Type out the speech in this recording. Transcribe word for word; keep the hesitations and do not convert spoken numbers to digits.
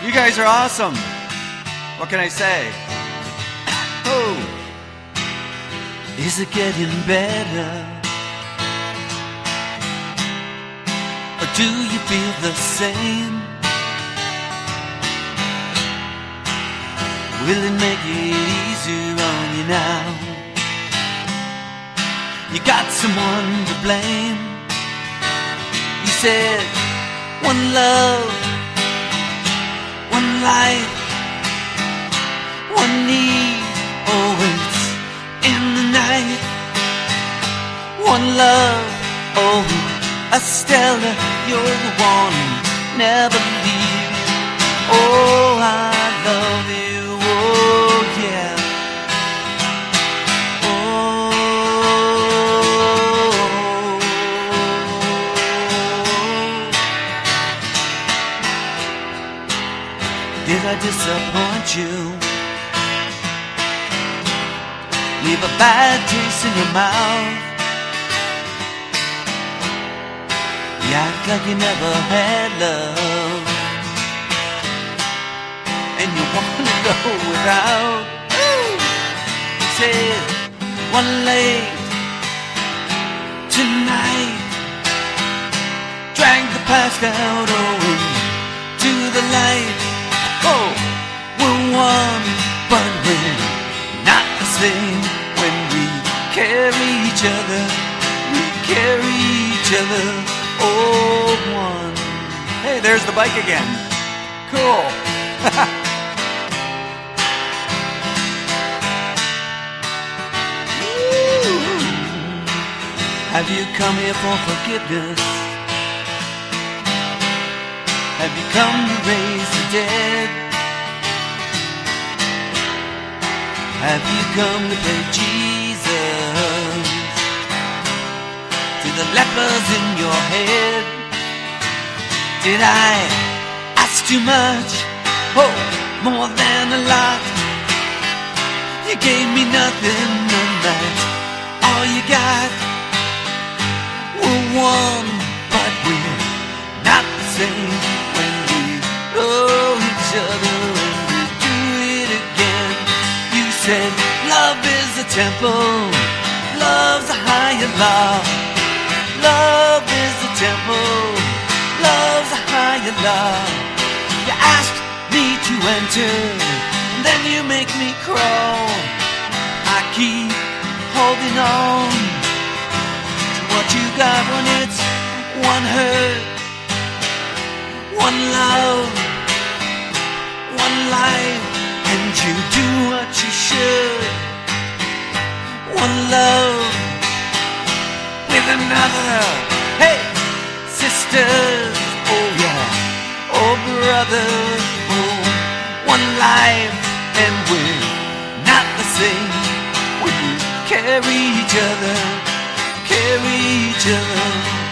You guys are awesome. What can I say? Oh, is it getting better? Or do you feel the same? Will it make it easier on you now? You got someone to blame. You said one love, one life, one need, always in the night. One love, oh Estella, you're the one, never leave. Oh, I love you, oh yeah. Did I disappoint you? Leave a bad taste in your mouth? You act like you never had love, and you wanna go without. You said one late tonight, drag the past out, oh, into the light. Oh, we're one, but we're not the same. When we carry each other, we carry each other. Oh, one. Hey, there's the bike again. Cool. Have you come here for forgiveness? Have you come to raise the dead? Have you come to play Jesus to the lepers in your head? Did I ask too much? Oh, more than a lot. You gave me nothing, and that's all you got. We're one, but we're not the same. When we love each other and we do it again. You said love is a temple, love's a higher law. Love is a temple, love's a higher law. You asked me to enter, and then you make me crawl. I keep holding on to what you got when it's one hurt, one love, one life, and you do what you should. One love with another. Hey, sisters, oh yeah, oh brothers, oh, one life, and we're not the same. We carry each other, carry each other.